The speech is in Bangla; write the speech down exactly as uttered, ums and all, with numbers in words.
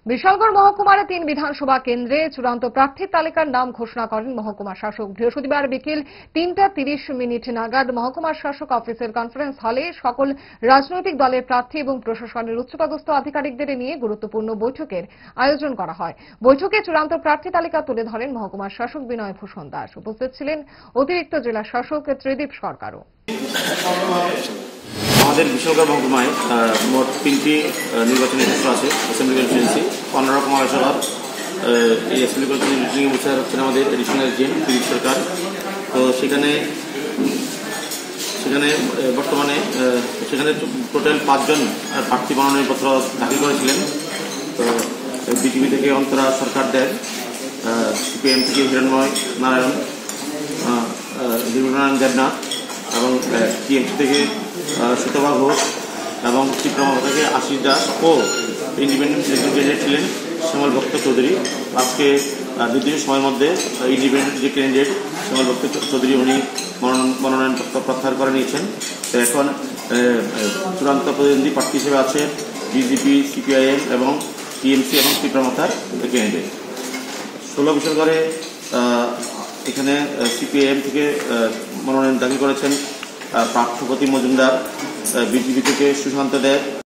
বিশালগড় মহকুমার তিন বিধানসভা কেন্দ্রে চূড়ান্ত প্রার্থীর তালিকার নাম ঘোষণা করেন মহকুমা শাসক। বৃহস্পতিবার বিকেল তিনটা তিরিশ মিনিট নাগাদ মহকুমা শাসক অফিসের কনফারেন্স হলে সকল রাজনৈতিক দলের প্রার্থী এবং প্রশাসনের উচ্চপদস্থ আধিকারিকদের নিয়ে গুরুত্বপূর্ণ বৈঠকের আয়োজন করা হয়। বৈঠকে চূড়ান্ত প্রার্থী তালিকা তুলে ধরেন মহকুমা শাসক বিনয় ভূষণ দাস। উপস্থিত ছিলেন অতিরিক্ত জেলা শাসক ত্রিদীপ সরকারও। আমাদের বিশালগড় মহকুমায় মোট তিনটি নির্বাচনী ক্ষেত্র আছে। অ্যাসেম্বলি কনস্টিটুয়েন্সি পনেরো কমাসভার এই অ্যাসেম্বলি কনস্টিটুয়েন্সি বসে হচ্ছেন আমাদের এডিশনাল জিএম ত্রিদীপ সরকার। তো সেখানে সেখানে বর্তমানে সেখানে টোটাল পাঁচজন প্রার্থী মনোনয়নপত্র দাখিল করেছিলেন। তো বিজেপি থেকে অন্তরা সরকার দেব, সিপিএম থেকে হিরণময় নারায়ণ হিরণনারায়ণ দেবনাথ এবং টিএমসি থেকে সুতভা ঘোষ এবং চিত্রমা থেকে আশিস দাস ও ইন্ডিপেন্ডেন্ট ক্যান্ডিডেট ছিলেন শ্যামল ভক্ত চৌধুরী। আজকে দুদিন সময়ের মধ্যে ইন্ডিপেন্ডেন্ট যে ক্যান্ডিডেট শ্যামল ভক্ত চৌধুরী উনি মনোনয়নপত্র প্রত্যাহার করে নিয়েছেন। তো এখন চূড়ান্ত প্রতিদ্বন্দ্বী প্রার্থী হিসেবে আছে বিজেপি, সিপিআইএম এবং টিএমসি এবং চিত্রমাথার ক্যান্ডিডেট। ষোলো বছর ধরে এখানে সিপিআইএম থেকে মনোনয়ন দাখিল করেছেন পার্থপ্রতিম মজুমদার, বিজেপি থেকে সুশান্ত দেব,